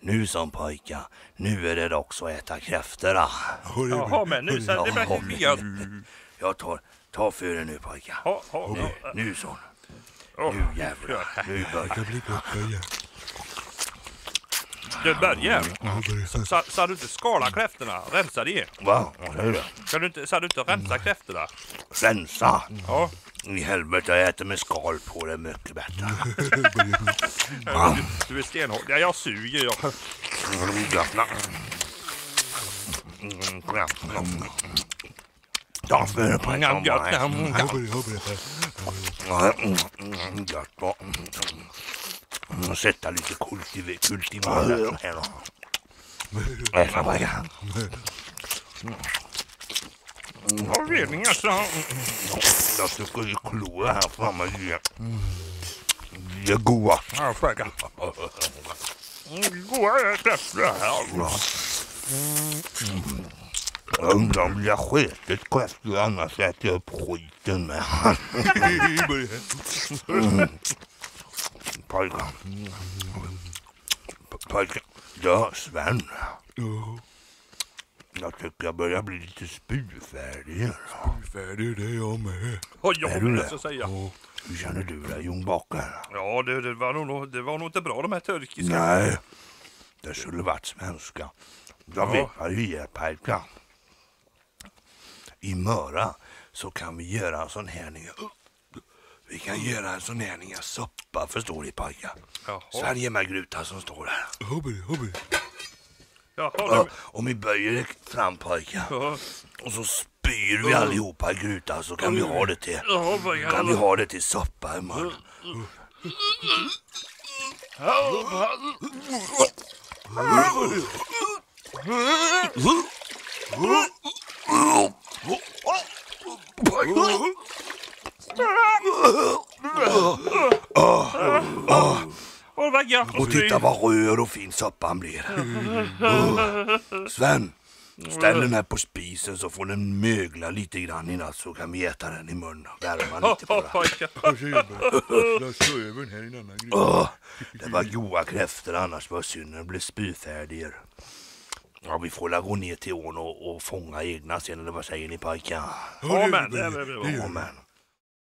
Nu som pojkar, nu är det dags att äta kräftorna. Jaha, men nu sen det blir gött. Jag tar för er nu pojkar. Nu så. Nu jävlar, nu börjar det. Du börjar. Så du inte skala kräftorna, rensa det. Va? Vad säger du? Så du inte rensa kräftorna. Rensa? Ja. I helvete, jag äter med skal på det mycket bättre. Du är stenhård. Ja, jag suger jag. Ta för det på en sätta lite kultivarer här då. Äta bara grann. Vad vet ni alltså? Jag ska ju kloa här framme. Det är goda. Ja, fråga. Goda kräftor här. Jag undrar om jag sketet kräftor annars äter jag upp skiten med. Pojkar. Ja, Sven. Jag tycker jag börjar bli lite spyfärdig. Spyfärdig, det är jag med. Jag vill så säga. Hur känner du dig, Jon Bakare? Ja, det var nog inte bra de här turkiska. Nej, det skulle varit svenska. Jag vet vad du ger, pojkar. I Möra så kan vi göra en sån här Vi kan göra en sån här soppa, förstår ni pojkar? Sverige med gruta som står där. Hobby. Om vi böjer det fram pojkar. Och så spyr vi allihopa i gruta så kan vi ha det till. Kan vi ha det till soppa imorgon. Och titta vad rör och fin soppan blir. Sven, ställ den här på spisen så får den mögla lite grann innan så kan vi äta den i munnen. Värma lite på den. Det var goda kräftor, annars var synden blir spyfärdiga. Ja, vi får gå ner till ån och fånga egna sen, eller vad säger ni pojkar? Ja, men.